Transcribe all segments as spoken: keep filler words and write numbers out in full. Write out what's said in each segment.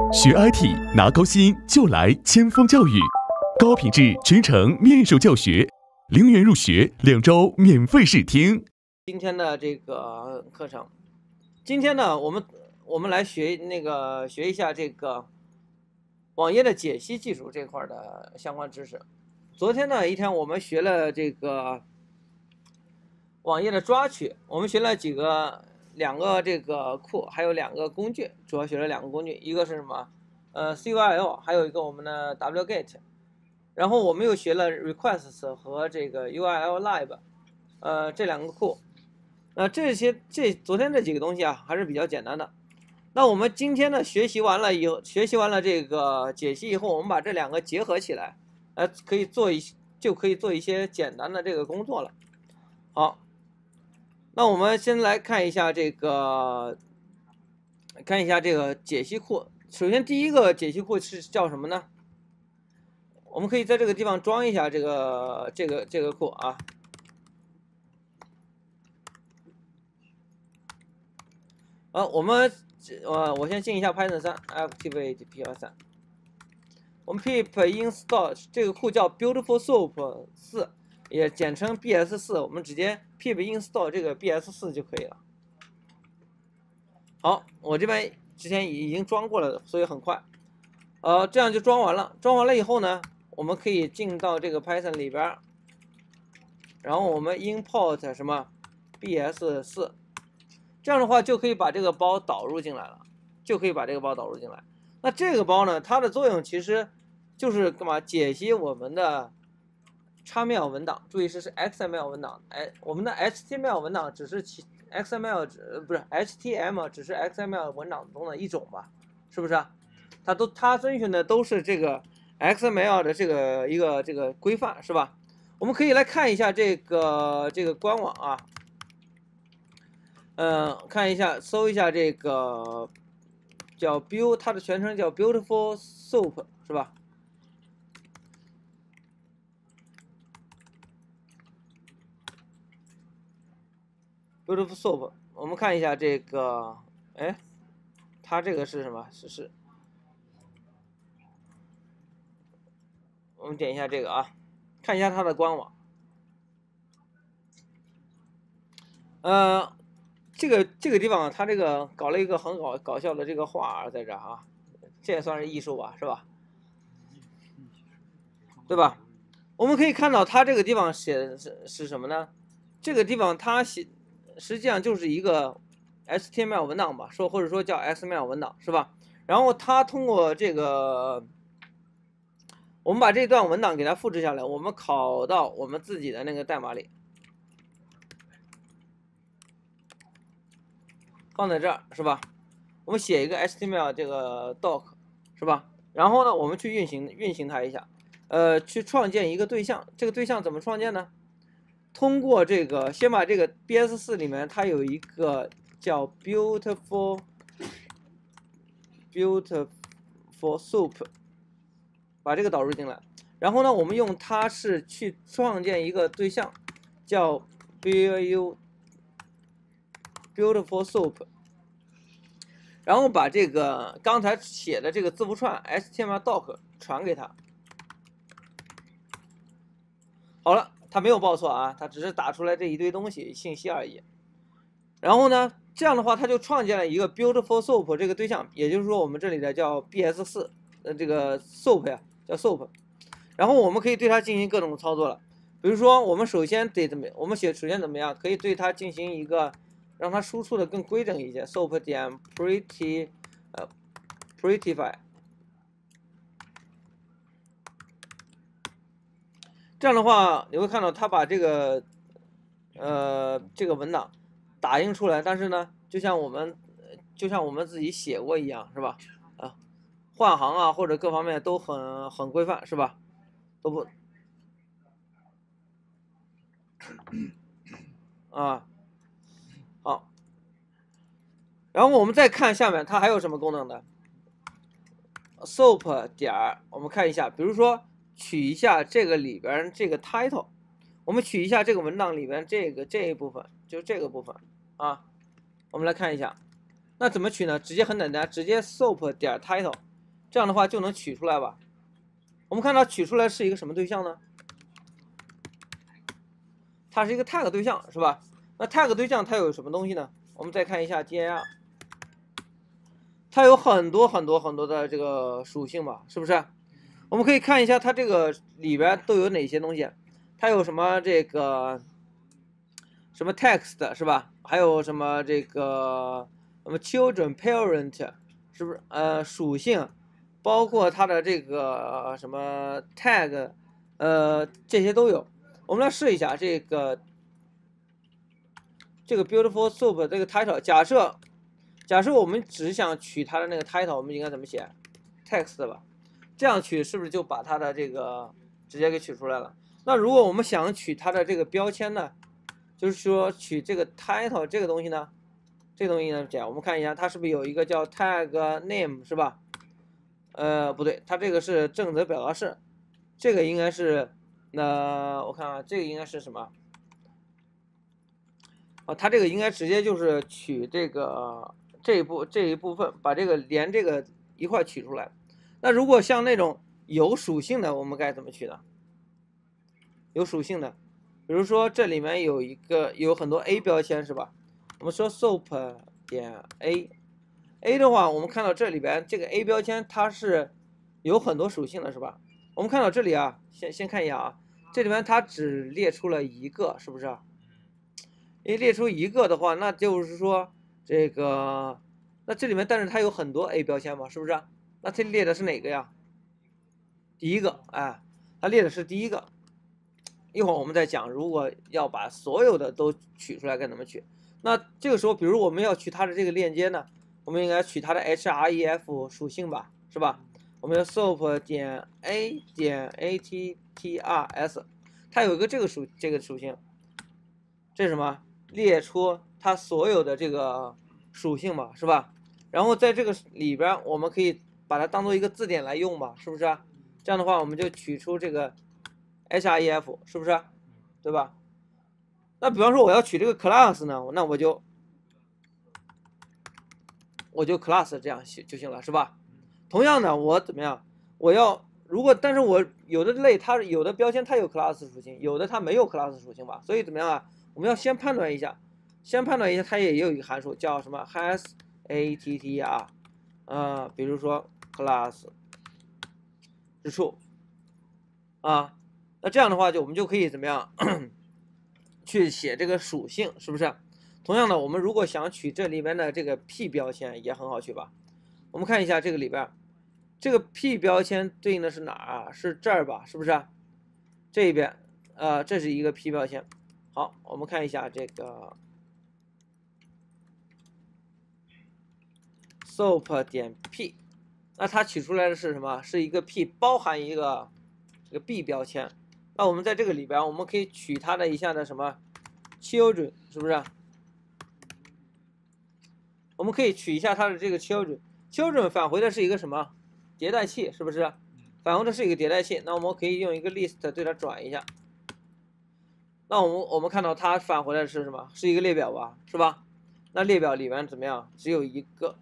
学 I T 拿高薪就来千锋教育，高品质全程面授教学，零元入学，两周免费试听。 今天的这个课程，今天呢，我们我们来学那个学一下这个网页的解析技术这块的相关知识。昨天呢一天我们学了这个网页的抓取，我们学了几个两个这个库，还有两个工具，主要学了两个工具，一个是什么？呃 C U I L， 还有一个我们的 W Get。然后我们又学了 Requests 和这个 U I L Lib， 呃这两个库。那这些这昨天这几个东西啊还是比较简单的。那我们今天呢学习完了以后，学习完了这个解析以后，我们把这两个结合起来，呃可以做一就可以做一些简单的这个工作了。好，那我们先来看一下这个看一下这个解析库。首先第一个解析库是叫什么呢？我们可以在这个地方装一下这个这个这个库啊。好，我们呃我先进一下 Python 三 Activate P L 三。我们 pip install 这个库叫 Beautiful Soup 四，也简称 B S 四，我们直接 pip install 这个 B S 四就可以了。好，我这边之前已经装过了，所以很快。呃，这样就装完了。装完了以后呢，我们可以进到这个 Python 里边，然后我们 import 什么 B S 四， 这样的话就可以把这个包导入进来了，就可以把这个包导入进来。那这个包呢，它的作用其实就是干嘛？解析我们的 X M L 文档，注意是是 X M L 文档，哎，我们的 H T M L 文档只是其 X M L 只不是 H T M L 只是 X M L 文档中的一种吧，是不是啊？它都它遵循的都是这个 X M L 的这个一个这个规范，是吧？我们可以来看一下这个这个官网啊，嗯、呃，看一下搜一下这个叫 Build， 它的全称叫 Beautiful Soup， 是吧？Beautiful Soup， 我们看一下这个，哎，它这个是什么？是是。我们点一下这个啊，看一下它的官网。呃，这个这个地方它这个搞了一个很搞搞笑的这个画在这儿啊，这也算是艺术吧，是吧？对吧？我们可以看到它这个地方写的是是什么呢？这个地方它写实际上就是一个 H T M L 文档吧，说或者说叫 X M L 文档，是吧？然后它通过这个。我们把这段文档给它复制下来，我们拷到我们自己的那个代码里，放在这儿是吧？我们写一个 H T M L 这个 doc 是吧？然后呢，我们去运行运行它一下，呃，去创建一个对象。这个对象怎么创建呢？通过这个，先把这个 B S 四 里面它有一个叫 Beautiful Beautiful Soup。把这个导入进来，然后呢，我们用它是去创建一个对象，叫 Beautiful Soup， 然后把这个刚才写的这个字符串 H T M L doc 传给它。好了，它没有报错啊，它只是打出来这一堆东西信息而已。然后呢，这样的话，它就创建了一个 Beautiful Soup 这个对象，也就是说我们这里的叫 B S 四， 呃，这个 Soup 呀。叫 Soup， 然后我们可以对它进行各种操作了。比如说，我们首先得怎么？我们写首先怎么样？可以对它进行一个让它输出的更规整一些。Soup 点 pretty 呃 prettify， 这样的话你会看到它把这个呃这个文档打印出来，但是呢，就像我们就像我们自己写过一样，是吧？啊。换行啊，或者各方面都很很规范，是吧？都不啊，好。然后我们再看下面，它还有什么功能呢 ？Soup 点儿，我们看一下，比如说取一下这个里边这个 title， 我们取一下这个文档里边这个这一部分，就这个部分啊。我们来看一下，那怎么取呢？直接很简单，直接 Soup 点 title。 这样的话就能取出来吧。我们看到取出来是一个什么对象呢？它是一个 tag 对象，是吧？那 tag 对象它有什么东西呢？我们再看一下 dir， 它有很多很多很多的这个属性吧，是不是？我们可以看一下它这个里边都有哪些东西。它有什么这个什么 text 是吧？还有什么这个什么 children parent 是不是？呃，属性，包括它的这个什么 tag， 呃，这些都有。我们来试一下这个这个 beautiful soup 这个 title。假设假设我们只想取它的那个 title， 我们应该怎么写 ？text 吧。这样取是不是就把它的这个直接给取出来了？那如果我们想取它的这个标签呢，就是说取这个 title 这个东西呢，这个东西呢讲，我们看一下它是不是有一个叫 tag name 是吧？呃，不对，它这个是正则表达式，这个应该是，那我看啊，这个应该是什么？啊，它这个应该直接就是取这个这一部这一部分，把这个连这个一块取出来。那如果像那种有属性的，我们该怎么取呢？有属性的，比如说这里面有一个有很多 A 标签是吧？我们说 soap 点 A，A 的话，我们看到这里边这个 A 标签它是有很多属性的是吧？我们看到这里啊，先先看一下啊，这里面它只列出了一个，是不是？因为列出一个的话，那就是说这个，那这里面但是它有很多 A 标签嘛，是不是？那它列的是哪个呀？第一个，哎，它列的是第一个。一会儿我们再讲，如果要把所有的都取出来该怎么取。那这个时候，比如我们要取它的这个链接呢，我们应该取它的 href 属性吧，是吧？我们要 soap 点 a 点 attrs， 它有一个这个属这个属性，这是什么？列出它所有的这个属性吧，是吧？然后在这个里边，我们可以把它当做一个字典来用吧，是不是？这样的话，我们就取出这个 href， 是不是？对吧？那比方说我要取这个 class 呢，那我就我就 class 这样写就行了，是吧？同样的，我怎么样？我要如果但是我有的类它有的标签它有 class 属性，有的它没有 class 属性吧？所以怎么样啊？我们要先判断一下，先判断一下它也有一个函数叫什么 has attr， 呃，比如说 class 之处啊，那这样的话就我们就可以怎么样去写这个属性，是不是？同样的，我们如果想取这里面的这个 p 标签也很好取吧？我们看一下这个里边，这个 p 标签对应的是哪儿啊？是这儿吧？是不是？这边，呃，这是一个 p 标签。好，我们看一下这个 soap 点 p， 那它取出来的是什么？是一个 p 包含一个这个 b 标签。那我们在这个里边，我们可以取它的一下的什么 children， 是不是？我们可以取一下它的这个 children，children 返回的是一个什么迭代器，是不是？返回的是一个迭代器，那我们可以用一个 list 对它转一下。那我们我们看到它返回来的是什么？是一个列表吧，是吧？那列表里面怎么样？只有一个，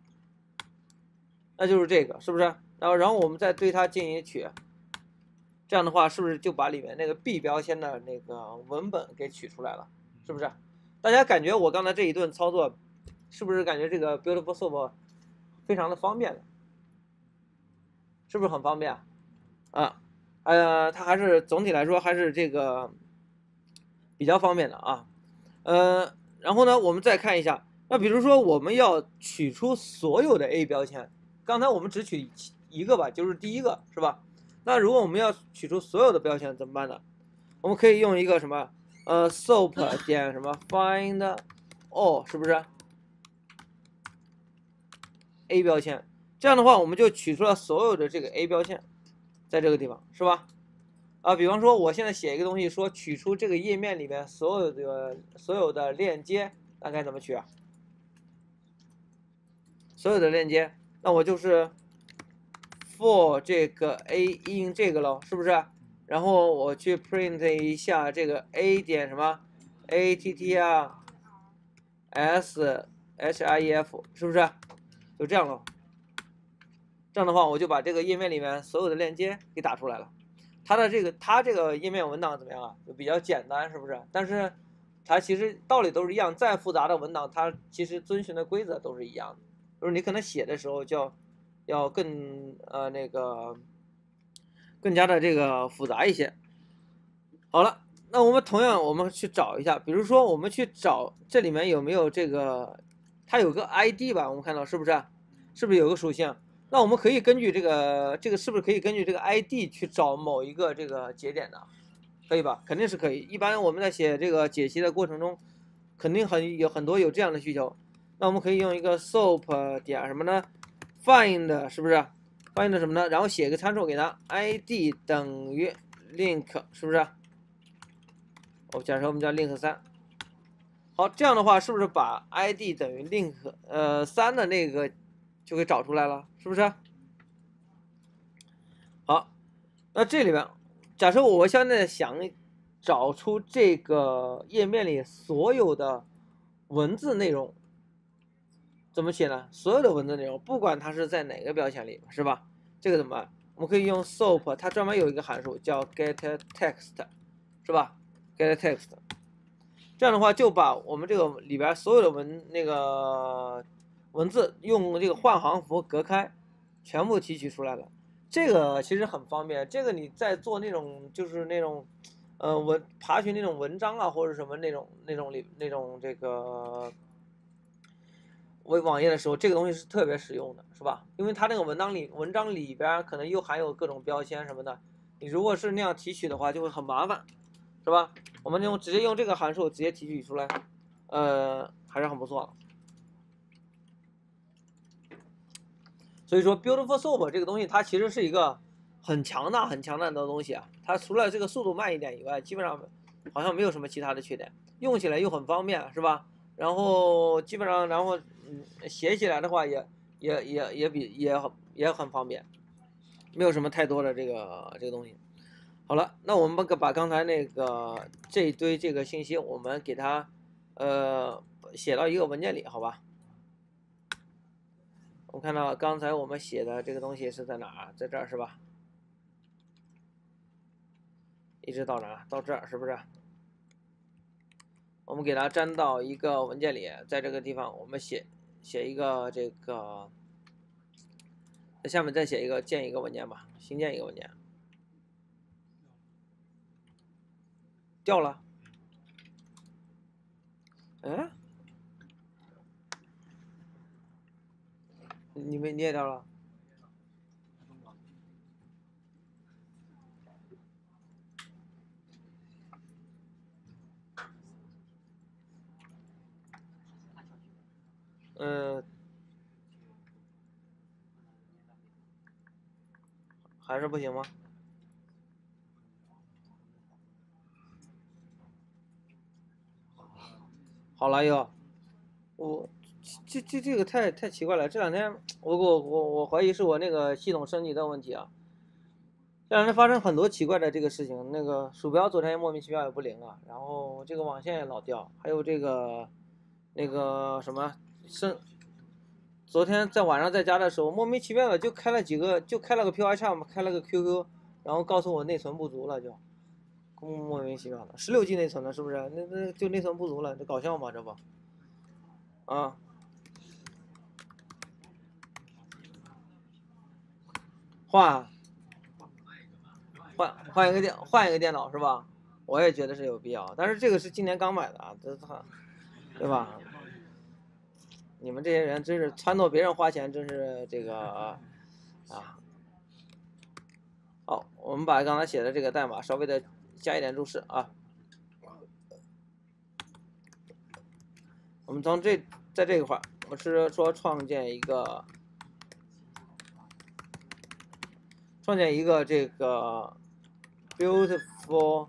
那就是这个，是不是？然后然后我们再对它进行取，这样的话是不是就把里面那个 b 标签的那个文本给取出来了？是不是？大家感觉我刚才这一顿操作，是不是感觉这个 beautiful soup 非常的方便？是不是很方便啊？呃，它还是总体来说还是这个比较方便的啊。呃，然后呢，我们再看一下，那比如说我们要取出所有的 A 标签，刚才我们只取一个吧，就是第一个，是吧？那如果我们要取出所有的标签怎么办呢？我们可以用一个什么？呃 ，soap 点什么 find all， 是不是 ？A 标签，这样的话我们就取出了所有的这个 A 标签，在这个地方，是吧？啊，比方说我现在写一个东西，说取出这个页面里面所有的所有的链接，那该怎么取啊？所有的链接，那我就是 for 这个 A in 这个喽，是不是？然后我去 print 一下这个 A 点什么 attr s href， 是不是？就这样了。 这样的话，我就把这个页面里面所有的链接给打出来了。它的这个它这个页面文档怎么样啊？就比较简单，是不是？但是它其实道理都是一样，再复杂的文档，它其实遵循的规则都是一样的，就是你可能写的时候就要要更呃那个更加的这个复杂一些。好了，那我们同样我们去找一下，比如说我们去找这里面有没有这个，它有个 I D 吧？我们看到是不是？是不是有个属性？那我们可以根据这个这个是不是可以根据这个 I D 去找某一个这个节点呢？可以吧？肯定是可以。一般我们在写这个解析的过程中，肯定很有很多有这样的需求。那我们可以用一个 soap 点什么呢 ？find 是不是 ？find 什么呢？然后写个参数给它 ，I D 等于 link 是不是？我假设我们叫 link 三。好，这样的话是不是把 I D 等于 link 呃三的那个就给找出来了？是不是？好，那这里边，假设我现在想找出这个页面里所有的文字内容，怎么写呢？所有的文字内容，不管它是在哪个标签里，是吧？这个怎么办？我们可以用 soap， 它专门有一个函数叫 get text， 是吧 ？get text， 这样的话就把我们这个里边所有的文那个文字用这个换行符隔开，全部提取出来了。这个其实很方便，这个你在做那种就是那种，呃文爬询那种文章啊，或者什么那种那种里那种这个为网页的时候，这个东西是特别实用的，是吧？因为它那个文章里文章里边可能又含有各种标签什么的，你如果是那样提取的话，就会很麻烦，是吧？我们用直接用这个函数直接提取出来，呃，还是很不错的。所以说 ，Beautiful Soap 这个东西，它其实是一个很强大、很强大的东西啊。它除了这个速度慢一点以外，基本上好像没有什么其他的缺点，用起来又很方便，是吧？然后基本上，然后嗯，写起来的话也也也也比也很也很方便，没有什么太多的这个这个东西。好了，那我们把把刚才那个这一堆这个信息，我们给它呃写到一个文件里，好吧？我们看到刚才我们写的这个东西是在哪儿？在这儿是吧？一直到哪儿？到这儿是不是？我们给它粘到一个文件里，在这个地方我们写写一个这个，在下面再写一个建一个文件吧，新建一个文件。掉了？哎，你们你也掉了？嗯，还是不行吗？好了又，我这这这个太太奇怪了，这两天我我我我怀疑是我那个系统升级的问题啊。这两天发生很多奇怪的这个事情，那个鼠标昨天莫名其妙也不灵了，然后这个网线也老掉，还有这个那个什么升，昨天在晚上在家的时候莫名其妙的就开了几个，就开了个 P Y Charm， 开了个 Q Q， 然后告诉我内存不足了，就莫名其妙的，十六 G 内存了是不是？那那就内存不足了，这搞笑吗？这不啊？换换换一个电换一个电脑是吧？我也觉得是有必要，但是这个是今年刚买的啊，这他，对吧？你们这些人真是撺掇别人花钱，真是这个啊！好，我们把刚才写的这个代码稍微的加一点注释啊。我们从这在这个块，我是说创建一个创建一个这个 beautiful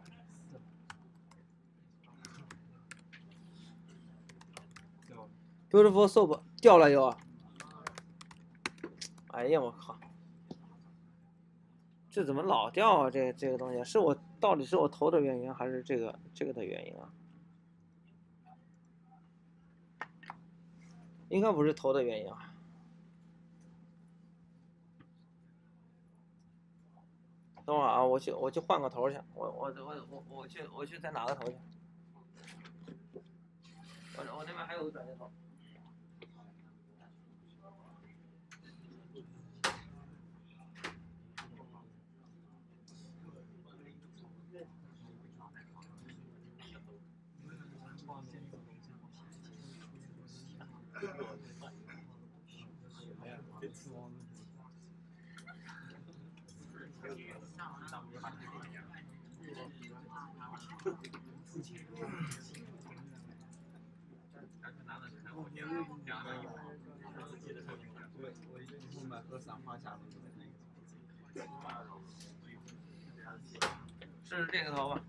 beautiful soap 掉了又啊！哎呀，我靠！这怎么老掉啊？这这个东西是我到底是我投的原因，还是这个这个的原因啊？应该不是投的原因啊。 等会儿啊，我去我去换个头去，我我我我我去我去再拿个头去。我我这边还有个转接头。是这个头吧？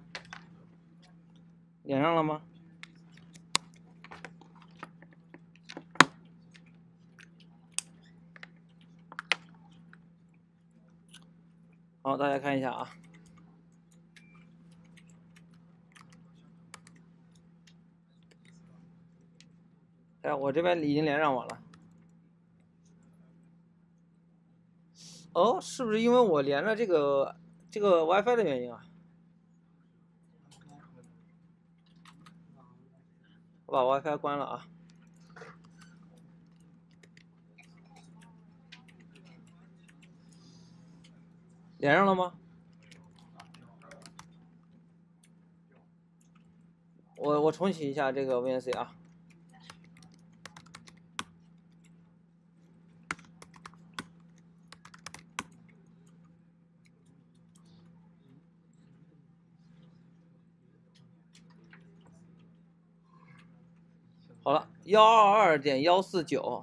连上了吗？好，大家看一下啊。哎，我这边已经连上网了。哦，是不是因为我连了这个这个 WiFi 的原因啊？我把 WiFi 关了啊。连上了吗？我我重启一下这个 V N C 啊。好了，幺二二点幺四九。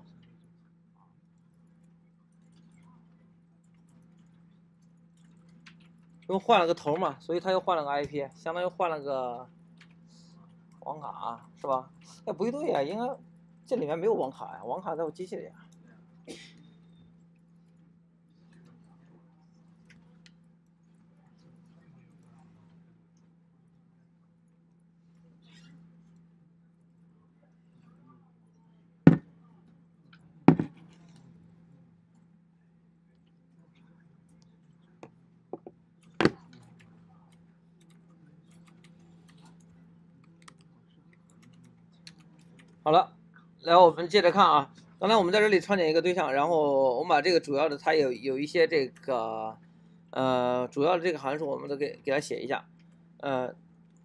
因为换了个头嘛，所以他又换了个 I P， 相当于换了个网卡，是吧？哎，不对呀，应该这里面没有网卡呀，网卡在我机器里啊。好了，来我们接着看啊。刚才我们在这里创建一个对象，然后我们把这个主要的它有有一些这个呃主要的这个函数，我们都给给它写一下。呃，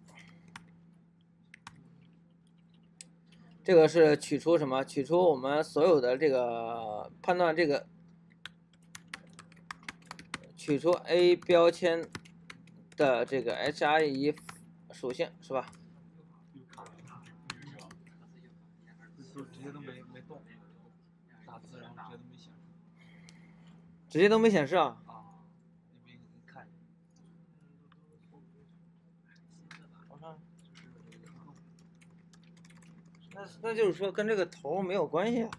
这个是取出什么？取出我们所有的这个判断这个取出 A 标签的这个 H R E 属性是吧？ 直接都没没动，打字然后直接都没显示。 直接都没显示啊？ 啊，你别你看。 我看。那那就是说跟这个头没有关系啊。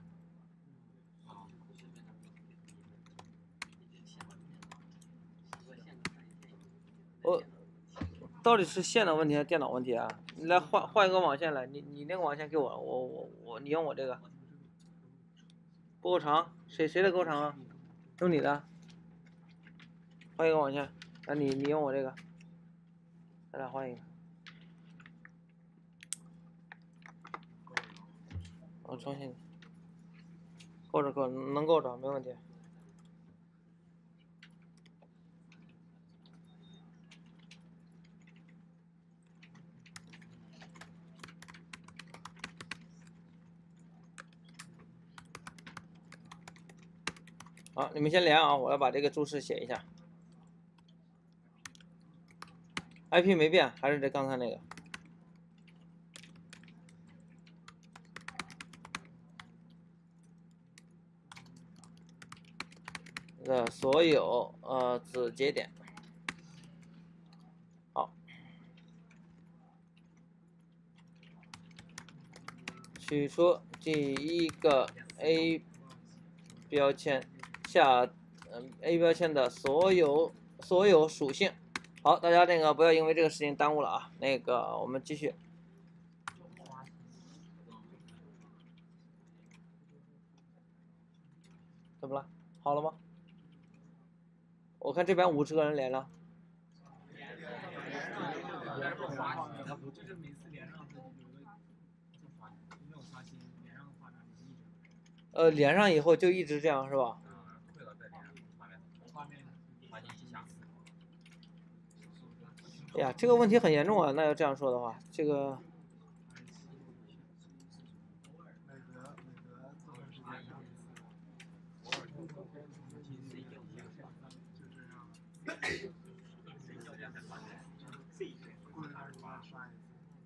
我到底是线的问题还是电脑问题啊？你来换换一个网线来，你你那个网线给我，我我我你用我这个。不够长，谁谁的够长啊？用你的。换一个网线，啊你你用我这个，咱俩换一个。我重新。够着够能够着没问题。好，你们先连啊，我要把这个注释写一下。I P 没变，还是这刚才那个。的所有呃子节点。好，取出第一个 A 标签下嗯 A 标签的所有所有属性。好，大家那个不要因为这个事情耽误了啊。那个我们继续。怎么了？好了吗？我看这边五十个人连了。 我就是每次连上有一个就刷，没有刷新，连上的话呢就一直。 呃，连上以后就一直这样是吧？ 嗯，退了再连，画面画面刷新一下。 哎呀，这个问题很严重啊！那要这样说的话，这个。 美国美国这段时间上一次，就是让过一段时间刷一次。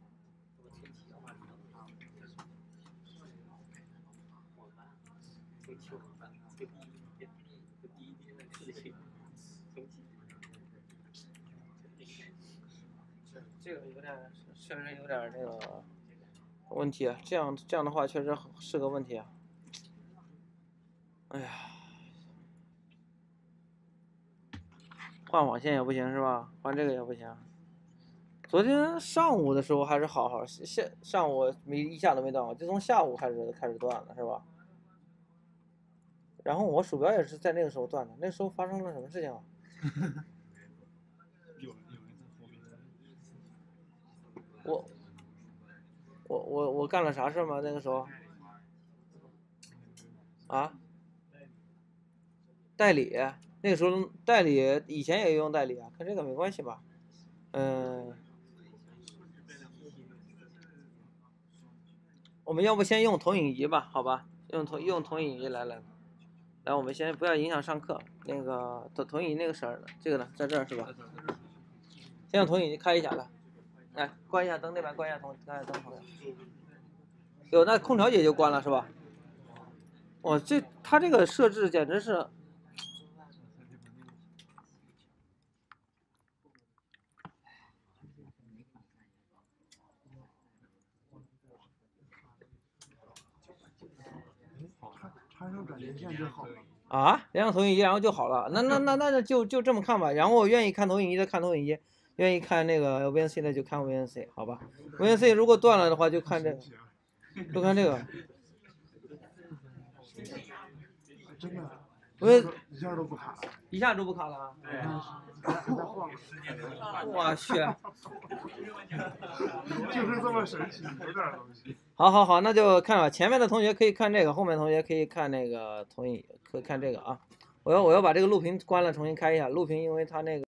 这个有点，确实有点那个问题啊。这样这样的话，确实是个问题啊。哎呀，换网线也不行是吧？换这个也不行。昨天上午的时候还是好好，下上午没一下都没断过，就从下午开始开始断了是吧？然后我鼠标也是在那个时候断的，那时候发生了什么事情啊？ 有人有人在后面。 我我我我干了啥事吗？那个时候？啊？代理？那个时候代理以前也用代理啊，跟这个没关系吧？嗯。我们要不先用投影仪吧？好吧，用投用投影仪来来。来，我们先不要影响上课。那个投投影仪那个色儿的，这个呢，在这儿是吧？先用投影仪开一下来，来关一下灯，那边关一下灯，关一下灯，好像。有，那空调也就关了是吧？哇，这它这个设置简直是。 插上转接线就好了。 啊，连上投影仪然后就好了，那那那那就就这么看吧。然后我愿意看投影仪的看投影仪，愿意看那个 V N C 的就看 V N C， 好吧 ？V N C 如果断了的话就看这个，就看这个。 真的。 我一下都不卡了。 一下都不卡了啊！我去， 就是这么神奇，有点东西。 好好好，那就看吧。前面的同学可以看这个，后面同学可以看那个投影，可以看这个啊。我要我要把这个录屏关了，重新开一下录屏，因为它那个。